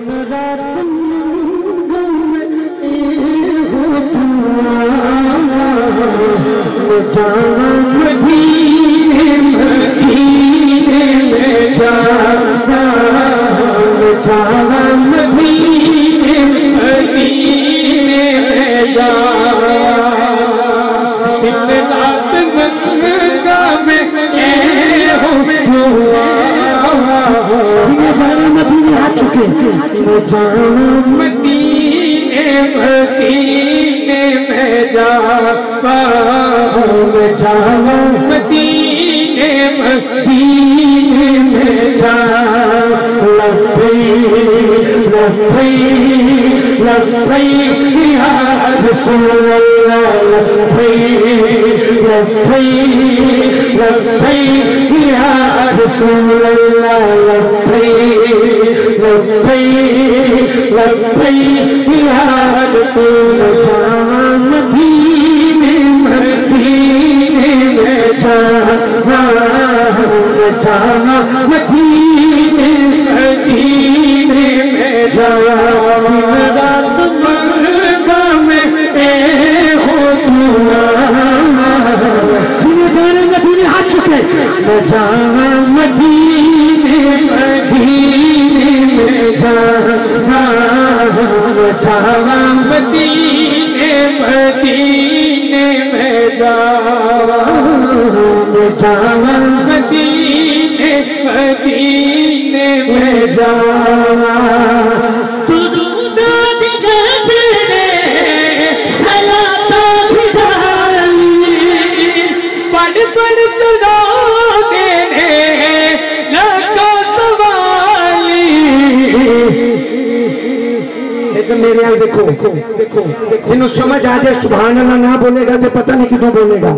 जिन्हों समझ आ जाए सुभान अल्लाह ना बोलेगा तो पता नहीं कितों बोलेगा।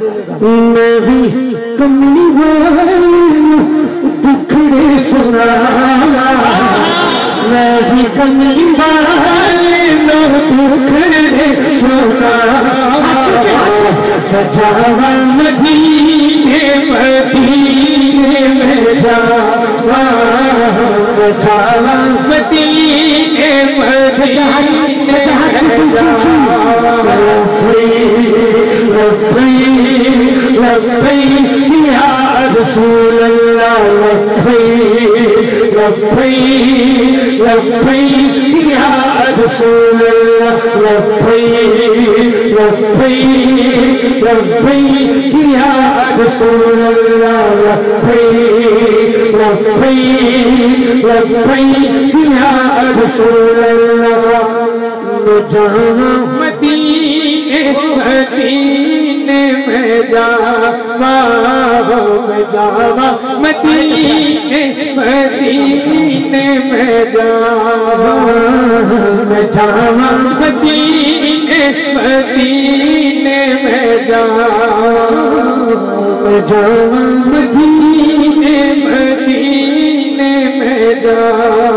मैं भी कमली वाली दुखड़े सुना, मैं भी कमली वाली दुखड़े सुना, जावा मदीने मदीने में जावा, जावा मदीने मदीने या रसूल अल्लाह या रसूल अल्लाह या रसूल अल्लाह या रसूल अल्लाह। जावा मदीने मदीने में जावा, जावा मदीने मदीने में जावा, जावा मदीने मदीने में जावा, जावा मदीने मदीने में जावा।